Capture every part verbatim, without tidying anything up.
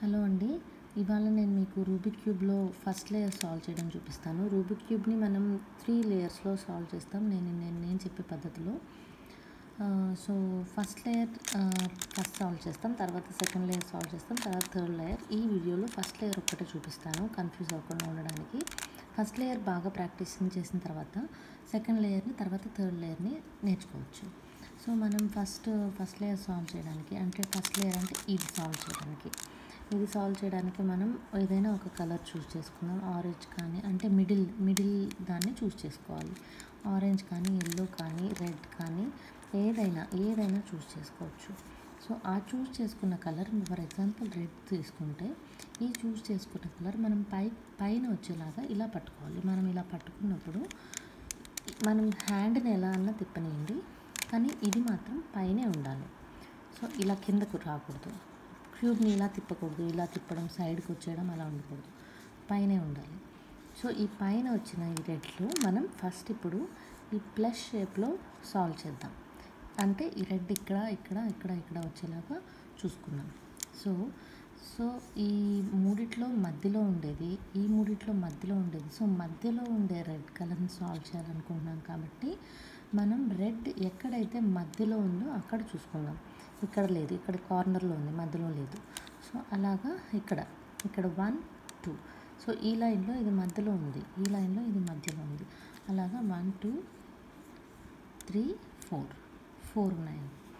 Hello అండి. ఇవాళ నేను మీకు రూబిక్ క్యూబ్లో ఫస్ట్ లేయర్ సాల్వ్ చేయడం చూపిస్తాను. రూబిక్ క్యూబ్ని మనం త్రీ లేయర్స్లో సాల్వ్ చేస్తాం నేను నేను నేను చెప్పే పద్ధతిలో. So first layer first solve చేస్తాం, తర్వాత సెకండ్ లేయర్ సాల్వ్ చేస్తాం, తర్వాత థర్డ్ లేయర్. ఈ వీడియోలో ఫస్ట్ లేయర్ ఒక్కటే చూపిస్తాను కన్ఫ్యూజ్ అవ్వకుండా ఉండడానికి. ఫస్ట్ లేయర్ బాగా ప్రాక్టీస్ చేసిన తర్వాత సెకండ్ లేయర్ని, తర్వాత థర్డ్ లేయర్ని నేర్చుకోవచ్చు. సో మనం ఫస్ట్ ఫస్ట్ లేయర్ సాల్వ్ చేయడానికి, అంటే ఫస్ట్ లేయర్ అంటే ఇది సాల్వ్ చేయడానికి ఇది సాల్వ్ చేయడానికి మనం ఏదైనా ఒక కలర్ చూస్ చేసుకుందాం. ఆరెంజ్ కానీ, అంటే మిడిల్ మిడిల్ దాన్ని చూస్ చేసుకోవాలి. ఆరెంజ్ కానీ, ఎల్లో కానీ, రెడ్ కానీ, ఏదైనా ఏదైనా చూస్ చేసుకోవచ్చు. సో ఆ చూస్ చేసుకున్న కలర్, ఫర్ ఎగ్జాంపుల్ రెడ్ తీసుకుంటే, ఈ చూస్ చేసుకున్న కలర్ మనం పై పైన వచ్చేలాగా ఇలా పట్టుకోవాలి. మనం ఇలా పట్టుకున్నప్పుడు మనం హ్యాండ్ని ఎలా అన్నా తిప్పనియండి, కానీ ఇది మాత్రం పైనే ఉండాలి. సో ఇలా కిందకు రాకూడదు. క్యూబ్ని ఇలా తిప్పకూడదు, ఇలా తిప్పడం, సైడ్కి వచ్చేయడం అలా ఉండకూడదు, పైనే ఉండాలి. సో ఈ పైన వచ్చిన ఈ రెడ్లో మనం ఫస్ట్ ఇప్పుడు ఈ ప్లస్ షేప్లో సాల్వ్ చేద్దాం. అంటే ఈ రెడ్ ఇక్కడ ఇక్కడ ఇక్కడ ఇక్కడ వచ్చేలాగా చూసుకున్నాం. సో సో ఈ మూడిట్లో మధ్యలో ఉండేది, ఈ మూడిట్లో మధ్యలో ఉండేది. సో మధ్యలో ఉండే రెడ్ కలర్ని సాల్వ్ చేయాలనుకుంటున్నాం కాబట్టి మనం రెడ్ ఎక్కడైతే మధ్యలో ఉందో అక్కడ చూసుకుందాం. ఇక్కడ లేదు, ఇక్కడ కార్నర్లో ఉంది, మధ్యలో లేదు. సో అలాగా ఇక్కడ ఇక్కడ వన్ టూ. సో ఈ లైన్లో ఇది మధ్యలో ఉంది, ఈ లైన్లో ఇది మధ్యలో ఉంది. అలాగా one two three four four ఉన్నాయి.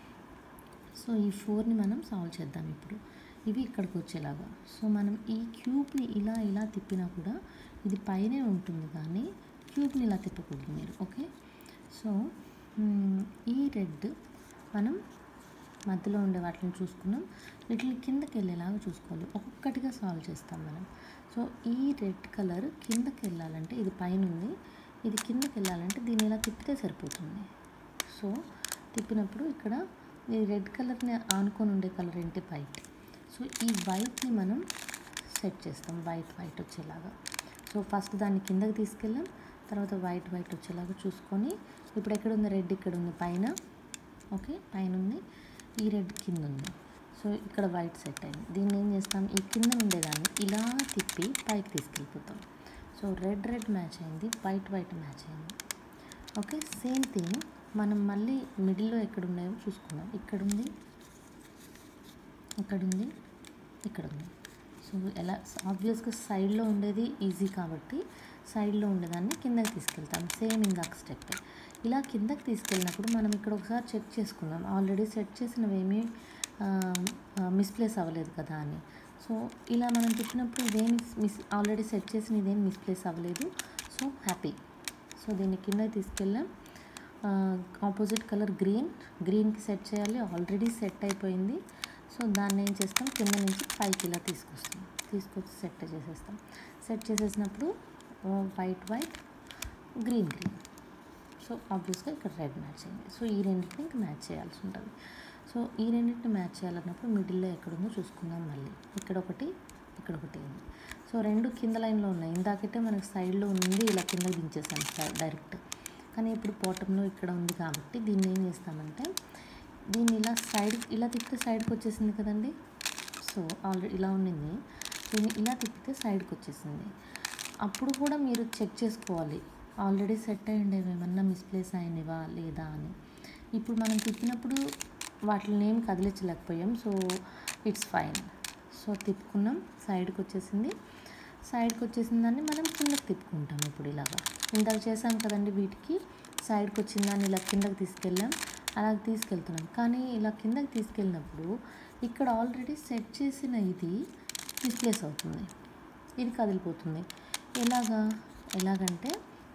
సో ఈ ఫోర్ని మనం సాల్వ్ చేద్దాం ఇప్పుడు. ఇవి ఇక్కడికి వచ్చేలాగా. సో మనం ఈ క్యూబ్ని ఇలా ఇలా తిప్పినా కూడా ఇది పైనే ఉంటుంది, కానీ క్యూబ్ని ఇలా తిప్పకూడదు మీరు. ఓకే. సో ఈ రెడ్ మనం మధ్యలో ఉండే వాటిని చూసుకున్నాం. వీటిని కిందకి వెళ్ళేలాగా చూసుకోవాలి. ఒక్కొక్కటిగా సాల్వ్ చేస్తాం మనం. సో ఈ రెడ్ కలర్ కిందకి వెళ్ళాలంటే, ఇది పైన ఉంది, ఇది కిందకి వెళ్ళాలంటే దీన్ని ఇలా తిప్పితే సరిపోతుంది. సో తిప్పినప్పుడు ఇక్కడ ఈ రెడ్ కలర్ని ఆనుకొని ఉండే కలర్ ఏంటి? వైట్. సో ఈ వైట్ని మనం సెట్ చేస్తాం, వైట్ వైట్ వచ్చేలాగా. సో ఫస్ట్ దాన్ని కిందకి తీసుకెళ్ళాం, తర్వాత వైట్ వైట్ వచ్చేలాగా చూసుకొని, ఇప్పుడు ఎక్కడ ఉంది రెడ్? ఇక్కడ ఉంది పైన. ఓకే, పైన ఉంది. ఈ రెడ్ కింద ఉంది. సో ఇక్కడ వైట్ సెట్ అయింది. దీన్ని ఏం చేస్తాం? ఈ కింద ఉండేదాన్ని ఇలా తిప్పి పైకి తీసుకెళ్ళిపోతాం. సో రెడ్ రెడ్ మ్యాచ్ అయింది, వైట్ వైట్ మ్యాచ్ అయింది. ఓకే, సేమ్ థింగ్ మనం మళ్ళీ మిడిల్లో ఎక్కడ ఉన్నాయో చూసుకుందాం. ఇక్కడ ఉంది, ఇక్కడ ఉంది, ఇక్కడ ఉంది. సో ఎలా? ఆబ్వియస్గా సైడ్లో ఉండేది ఈజీ కాబట్టి సైడ్లో ఉండేదాన్ని కిందకి తీసుకెళ్తాం. సేమ్ ఇందాక స్టెప్. ఇలా కిందకి తీసుకెళ్ళినప్పుడు మనం ఇక్కడ ఒకసారి చెక్ చేసుకుందాం, ఆల్రెడీ సెట్ చేసినవేమీ మిస్ప్లేస్ అవ్వలేదు కదా అని. సో ఇలా మనం తిప్పినప్పుడు ఇదేమి మిస్ ఆల్రెడీ సెట్ చేసిన ఇదేం మిస్ప్లేస్ అవ్వలేదు. So happy. సో దీన్ని కిందకి తీసుకెళ్ళాం. ఆపోజిట్ కలర్ గ్రీన్, గ్రీన్కి సెట్ చేయాలి, ఆల్రెడీ సెట్ అయిపోయింది. సో దాన్ని ఏం చేస్తాం? కింద నుంచి పైకి ఇలా తీసుకొస్తాం, తీసుకొచ్చి సెట్ చేసేస్తాం. సెట్ చేసేసినప్పుడు white white, green green. So ఆబ్వియస్గా ఇక్కడ రెడ్ మ్యాచ్ అయింది. సో ఈ రెండింటిని ఇంకా మ్యాచ్ చేయాల్సి ఉంటుంది. సో ఈ రెండింటిని మ్యాచ్ చేయాలన్నప్పుడు మిడిల్లో ఎక్కడుందో చూసుకుందాం. మళ్ళీ ఇక్కడ ఒకటి, ఇక్కడ ఒకటి ఉంది. సో రెండు కింద లైన్లో ఉన్నాయి. ఇందాకైతే మనకు సైడ్లో ఉంది, ఇలా కింద దించేసాం డైరెక్ట్. కానీ ఇప్పుడు బాటంలో ఇక్కడ ఉంది కాబట్టి దీన్ని ఏం చేస్తామంటే, దీన్ని ఇలా సైడ్ ఇలా తిప్పితే సైడ్కి వచ్చేసింది కదండి. సో ఆల్రెడీ ఇలా ఉండింది, దీన్ని ఇలా తిప్పితే సైడ్కి వచ్చేసింది. అప్పుడు కూడా మీరు చెక్ చేసుకోవాలి, ఆల్రెడీ సెట్ అయ్యి ఉండేవి ఏమన్నా మిస్ప్లేస్ అయినవా లేదా అని. ఇప్పుడు మనం తిప్పినప్పుడు వాటిని ఏం కదిలించలేకపోయాం. So it's fine. సో తిప్పుకున్నాం, సైడ్కి వచ్చేసింది. సైడ్కి వచ్చేసిన దాన్ని మనం కిందకి తిప్పుకుంటాం. ఇప్పుడు ఇలాగా ఇందాక చేసాం కదండి, వీటికి సైడ్కి వచ్చిన దాన్ని ఇలా కిందకి తీసుకెళ్ళాం, అలా తీసుకెళ్తున్నాం. కానీ ఇలా కిందకి తీసుకెళ్ళినప్పుడు ఇక్కడ ఆల్రెడీ సెట్ చేసిన ఇది మిస్ప్లేస్ అవుతుంది, ఇది కదిలిపోతుంది. ఎలాగా? ఎలాగంటే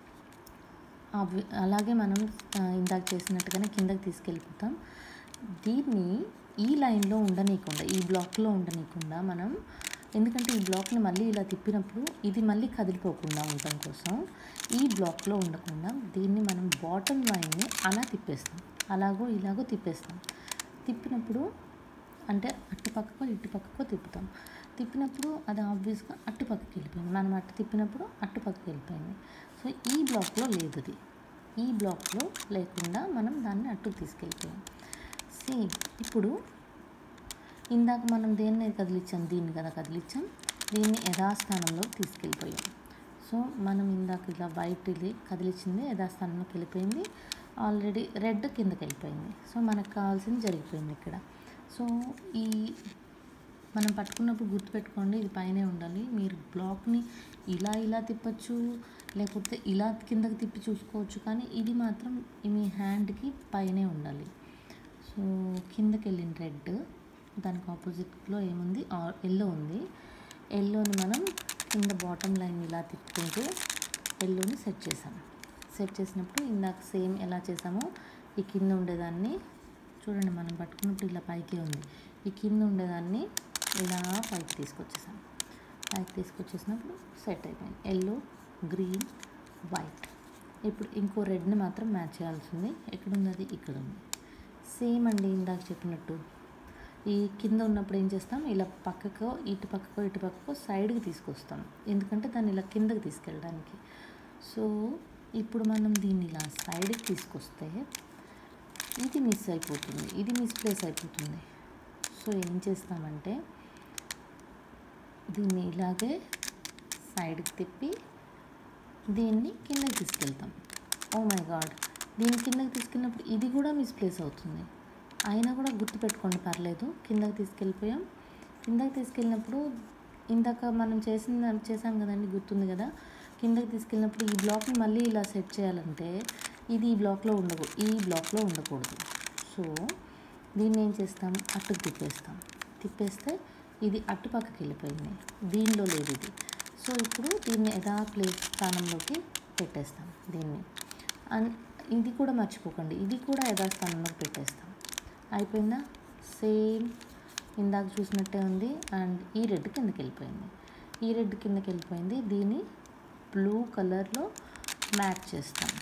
అవి అలాగే మనం ఇందాక చేసినట్టుగానే కిందకి తీసుకెళ్ళిపోతాం. దీన్ని ఈ లైన్లో ఉండనీయకుండా, ఈ బ్లాక్లో ఉండనీయకుండా మనం, ఎందుకంటే ఈ బ్లాక్ని మళ్ళీ ఇలా తిప్పినప్పుడు ఇది మళ్ళీ కదిలిపోకుండా ఉండటం కోసం ఈ బ్లాక్లో ఉండకుండా దీన్ని మనం బాటమ్ లైన్ని అలా తిప్పేస్తాం, అలాగో ఇలాగో తిప్పేస్తాం. తిప్పినప్పుడు అంటే అటుపక్కకో ఇటుపక్కకో తిప్పుతాం. తిప్పినప్పుడు అది ఆబ్వియస్గా అటుపక్కకి వెళ్ళిపోయింది, మనం అటు తిప్పినప్పుడు అటుపక్కకి వెళ్ళిపోయింది. సో ఈ బ్లాక్లో లేదు, అది ఈ బ్లాక్లో లేకుండా మనం దాన్ని అట్టుకు తీసుకెళ్ళిపోయాం. సేమ్ ఇప్పుడు ఇందాక మనం దేన్ని కదిలించాం, దీన్ని కదా కదిలించాం, దీన్ని యథాస్థానంలో తీసుకెళ్ళిపోయాం. సో మనం ఇందాక ఇలా వైట్ ఇది కదిలించింది యథాస్థానంలోకి వెళ్ళిపోయింది, ఆల్రెడీ రెడ్ కిందకి వెళ్ళిపోయింది. సో మనకు కావాల్సింది జరిగిపోయింది ఇక్కడ. సో ఈ మనం పట్టుకున్నప్పుడు గుర్తుపెట్టుకోండి, ఇది పైనే ఉండాలి. మీరు బ్లాక్ని ఇలా ఇలా తిప్పచ్చు, లేకపోతే ఇలా కిందకి తిప్పి చూసుకోవచ్చు, కానీ ఇది మాత్రం మీ హ్యాండ్కి పైనే ఉండాలి. సో కిందకి వెళ్ళిన రెడ్, దానికి ఆపోజిట్లో ఏముంది, ఎల్లో ఉంది. ఎల్లోని మనం కింద బాటమ్ లైన్ ఇలా తిప్పుకుంటూ ఎల్లోని సెట్ చేసాం. సెట్ చేసినప్పుడు ఇందాక సేమ్ ఎలా చేసామో ఈ కింద ఉండేదాన్ని చూడండి, మనం పట్టుకున్నప్పుడు ఇలా పైకే ఉంది, ఈ కింద ఉండేదాన్ని ఇలా పైకి తీసుకొచ్చేసాం. పైకి తీసుకొచ్చేసినప్పుడు సెట్ అయిపోయింది. Yellow, green, white. ఇప్పుడు ఇంకో రెడ్ని మాత్రం మ్యాచ్ చేయాల్సింది. ఎక్కడుంది అది? ఇక్కడ ఉంది. సేమ్ అండి, ఇందాక చెప్పినట్టు ఈ కింద ఉన్నప్పుడు ఏం చేస్తాం, ఇలా పక్కకో ఇటు పక్కకో ఇటు పక్కకో సైడ్కి తీసుకొస్తాం, ఎందుకంటే దాన్ని ఇలా కిందకి తీసుకెళ్ళడానికి. సో ఇప్పుడు మనం దీన్ని ఇలా సైడ్కి తీసుకొస్తే ఇది మిస్ అయిపోతుంది, ఇది మిస్ప్లేస్ అయిపోతుంది. సో ఏం చేస్తామంటే దీన్ని ఇలాగే సైడ్కి తిప్పి దీన్ని కిందకి తీసుకెళ్తాం. ఓ మై గాడ్, దీన్ని కిందకి తీసుకెళ్ళినప్పుడు ఇది కూడా మిస్ప్లేస్ అవుతుంది. అయినా కూడా గుర్తుపెట్టుకోండి, పర్లేదు. కిందకి తీసుకెళ్ళిపోయాం. కిందకి తీసుకెళ్ళినప్పుడు ఇందాక మనం చేసిన చేసాం కదండి, గుర్తుంది కదా, కిందకి తీసుకెళ్ళినప్పుడు ఈ బ్లాక్ని మళ్ళీ ఇలా సెట్ చేయాలంటే ఇది ఈ బ్లాక్లో ఉండకూడదు, ఈ బ్లాక్లో ఉండకూడదు. సో దీన్ని ఏం చేస్తాం, అట్టుకు తిప్పేస్తాం. తిప్పేస్తే ఇది అటు పక్కకి వెళ్ళిపోయింది, దీనిలో లేదు ఇది. సో ఇప్పుడు దీన్ని యథా ప్లేస్ స్థానంలోకి పెట్టేస్తాం దీన్ని. అండ్ ఇది కూడా మర్చిపోకండి, ఇది కూడా యథాస్థానంలోకి పెట్టేస్తాం. అయిపోయిందా? సేమ్ ఇందాక చూసినట్టే ఉంది. అండ్ ఈ రెడ్ కిందకి వెళ్ళిపోయింది, ఈ రెడ్ కిందకి వెళ్ళిపోయింది. దీన్ని బ్లూ కలర్లో మ్యాచ్ చేస్తాం.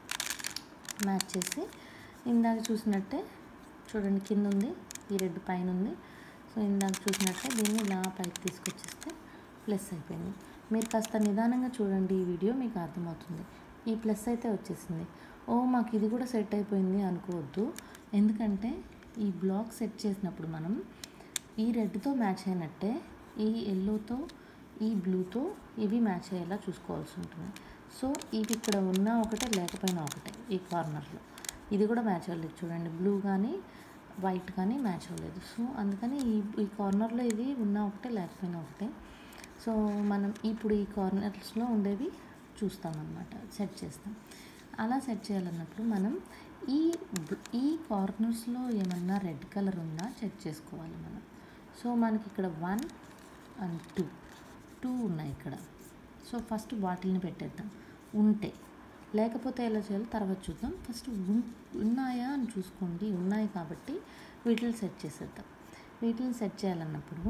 మ్యాచ్ చేసి ఇందాక చూసినట్టే చూడండి, కింద ఉంది, ఈ రెడ్ పైన ఉంది. సో ఇందాక చూసినట్టే దీన్ని ఇలా పైకి తీసుకొచ్చేస్తే ప్లస్ అయిపోయింది. మీరు కాస్త నిదానంగా చూడండి, ఈ వీడియో మీకు అర్థమవుతుంది. ఈ ప్లస్ అయితే వచ్చేసింది. ఓ మాకు ఇది కూడా సెట్ అయిపోయింది అనుకోవద్దు, ఎందుకంటే ఈ బ్లాక్ సెట్ చేసినప్పుడు మనం ఈ రెడ్తో మ్యాచ్ అయినట్టే ఈ ఎల్లోతో ఈ బ్లూతో ఇవి మ్యాచ్ అయ్యేలా చూసుకోవాల్సి ఉంటుంది. సో ఇవి ఇక్కడ ఉన్నా ఒకటే, లేకపోయినా ఒకటే. ఈ కార్నర్లో ఇది కూడా మ్యాచ్ అవ్వలేదు చూడండి, బ్లూ కానీ వైట్ కానీ మ్యాచ్ అవ్వలేదు. సో అందుకని ఈ ఈ కార్నర్లో ఇది ఉన్నా ఒకటే, లేకపోయినా ఒకటే. సో మనం ఇప్పుడు ఈ కార్నర్స్లో ఉండేవి చూస్తామన్నమాట, సెట్ చేస్తాం. అలా సెట్ చేయాలన్నప్పుడు మనం ఈ ఈ కార్నర్స్లో ఏమన్నా రెడ్ కలర్ ఉందా చెక్ చేసుకోవాలి మనం. సో మనకి ఇక్కడ వన్ అండ్ టూ టూ ఉన్నాయి ఇక్కడ. సో ఫస్ట్ వాటిల్ని పెట్టేద్దాం, ఉంటే. లేకపోతే ఎలా చేయాలో తర్వాత చూద్దాం. ఫస్ట్ ఉన్నాయా అని చూసుకోండి. ఉన్నాయి కాబట్టి వీటిని సెట్ చేసేద్దాం. వీటిని సెట్ చేయాలన్నప్పుడు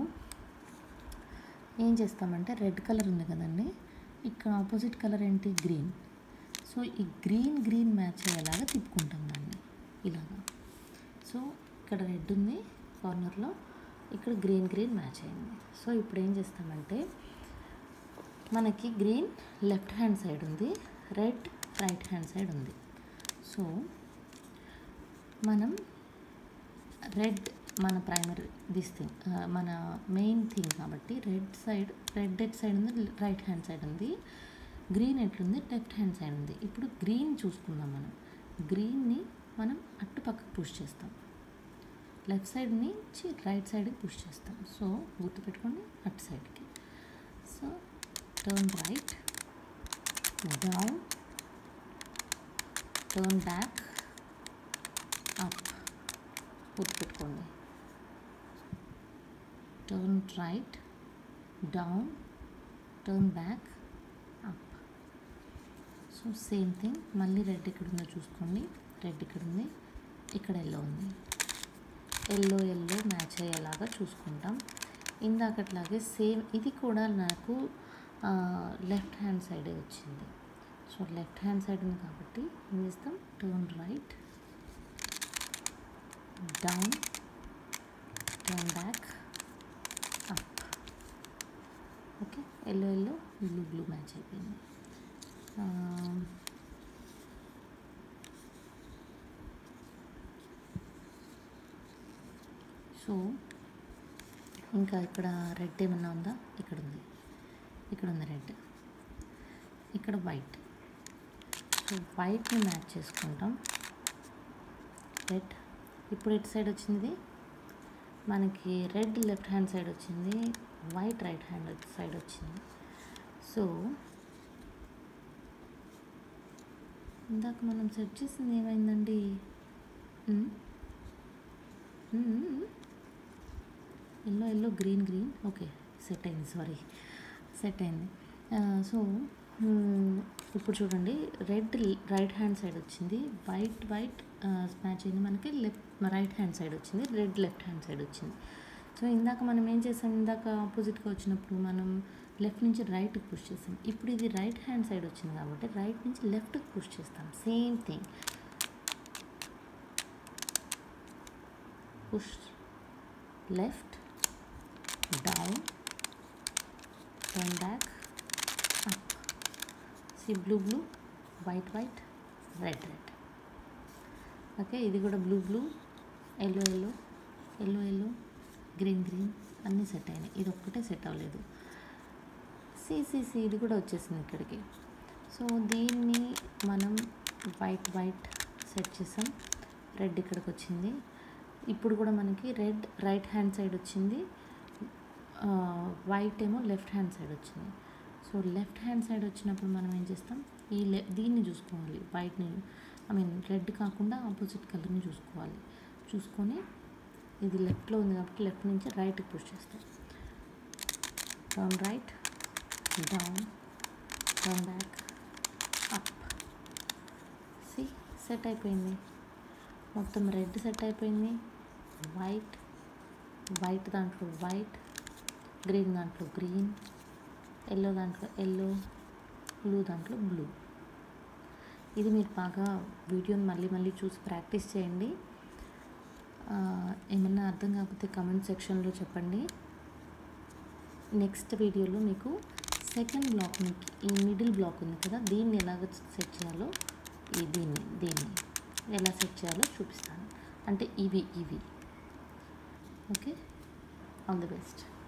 ఏం చేస్తామంటే, రెడ్ కలర్ ఉంది కదండి, ఇక్కడ ఆపోజిట్ కలర్ ఏంటి, గ్రీన్. సో ఈ గ్రీన్ గ్రీన్ మ్యాచ్ అయ్యేలాగా తిప్పుకుంటాం దాన్ని ఇలాగా. సో ఇక్కడ రెడ్ ఉంది కార్నర్లో, ఇక్కడ గ్రీన్ గ్రీన్ మ్యాచ్ అయింది. సో ఇప్పుడు ఏం చేస్తామంటే, మనకి గ్రీన్ లెఫ్ట్ హ్యాండ్ సైడ్ ఉంది, రెడ్ రైట్ హ్యాండ్ సైడ్ ఉంది. సో మనం రెడ్ మన ప్రైమరీ దిస్ థింగ్, మన మెయిన్ థింగ్ కాబట్టి రెడ్ సైడ్, రెడ్ ఎట్ సైడ్ ఉంది, రైట్ హ్యాండ్ సైడ్ ఉంది. గ్రీన్ ఎట్లుంది, లెఫ్ట్ హ్యాండ్ సైడ్ ఉంది. ఇప్పుడు గ్రీన్ చూసుకుందాం. మనం గ్రీన్ని మనం అటు పక్కకు పుష్ చేస్తాం, లెఫ్ట్ సైడ్ నుంచి రైట్ సైడ్కి పుష్ చేస్తాం. సో గుర్తుపెట్టుకోండి, అటు సైడ్కి. So turn right, down, turn back, up. గుర్తుపెట్టుకోండి, turn right, down, turn back, up. So same thing. మళ్ళీ రెడ్ ఎక్కడ ఉందో చూసుకోండి, రెడ్ ఇక్కడ ఉంది, ఇక్కడ ఎల్లో ఉంది. ఎల్లో ఎల్లో మ్యాచ్ అయ్యేలాగా చూసుకుంటాం. ఇందాకట్లాగే సేమ్ ఇది కూడా నాకు లెఫ్ట్ హ్యాండ్ సైడే వచ్చింది. సో లెఫ్ట్ హ్యాండ్ సైడ్ ఉంది కాబట్టి ఏం చేస్తాం, turn right, down, turn back, up. Okay, yellow yellow blue blue match అయిపోయింది. సో ఇంకా ఇక్కడ రెడ్ ఏమన్నా ఉందా? ఇక్కడ ఉంది, ఇక్కడ ఉంది రెడ్, ఇక్కడ వైట్. సో వైట్ని మ్యాచ్ చేసుకుంటాం. రెడ్ ఇప్పుడు ఇటు సైడ్ వచ్చింది మనకి, రెడ్ లెఫ్ట్ హ్యాండ్ సైడ్ వచ్చింది, వైట్ రైట్ హ్యాండ్ సైడ్ వచ్చింది. సో ఇందాక మనం సెట్ చేసింది ఏమైందండి? Yellow yellow green green okay set అయింది, సారీ సెట్ అయింది. సో ఇప్పుడు చూడండి, రెడ్ రైట్ హ్యాండ్ సైడ్ వచ్చింది, వైట్ వైట్ మ్యాచ్ అయింది మనకి, లెఫ్ట్ రైట్ హ్యాండ్ సైడ్ వచ్చింది, రెడ్ లెఫ్ట్ హ్యాండ్ సైడ్ వచ్చింది. సో ఇందాక మనం ఏం చేసాం, ఇందాక ఆపోజిట్గా వచ్చినప్పుడు మనం లెఫ్ట్ నుంచి రైట్కి పుష్ చేస్తాం. ఇప్పుడు ఇది రైట్ హ్యాండ్ సైడ్ వచ్చింది కాబట్టి రైట్ నుంచి లెఫ్ట్కి పుష్ చేస్తాం. Same thing, push left, down, turn back, up. See blue blue, white white, red red. Okay, ఇది కూడా blue blue, yellow yellow, yellow yellow, green green అన్నీ సెట్ అయినాయి. ఇది ఒక్కటే సెట్ అవ్వలేదు. సిసిసి ఇది కూడా వచ్చేసింది ఇక్కడికి. సో దీన్ని మనం వైట్ వైట్ సెట్ చేసాం, రెడ్ ఇక్కడికి వచ్చింది. ఇప్పుడు కూడా మనకి రెడ్ రైట్ హ్యాండ్ సైడ్ వచ్చింది, వైట్ ఏమో లెఫ్ట్ హ్యాండ్ సైడ్ వచ్చింది. సో లెఫ్ట్ హ్యాండ్ సైడ్ వచ్చినప్పుడు మనం ఏం చేస్తాం, ఈ లె దీన్ని చూసుకోవాలి, వైట్ని ఐ మీన్ రెడ్ కాకుండా ఆపోజిట్ కలర్ని చూసుకోవాలి. చూసుకొని ఇది లెఫ్ట్లో ఉంది కాబట్టి లెఫ్ట్ నుంచి రైట్కి పుష్ చేస్తాం. Turn right, down, turn back, up. See set అయిపోయింది, మొత్తం రెడ్ సెట్ అయిపోయింది, వైట్ వైట్ దాంట్లో వైట్, గ్రీన్ దాంట్లో గ్రీన్, ఎల్లో దాంట్లో ఎల్లో, బ్లూ దాంట్లో బ్లూ. ఇది మీరు బాగా వీడియోని మళ్ళీ మళ్ళీ చూసి ప్రాక్టీస్ చేయండి. ఏమన్నా అర్థం కాకపోతే కమెంట్ సెక్షన్లో చెప్పండి. నెక్స్ట్ వీడియోలో మీకు సెకండ్ బ్లాక్ని, ఈ మిడిల్ బ్లాక్ ఉంది కదా, దీన్ని ఎలాగ సెట్ చేయాలో, ఈ దీన్ని దీన్ని ఎలా సెట్ చేయాలో చూపిస్తాను. అంటే ఇవి ఇవి ఓకే. All the best.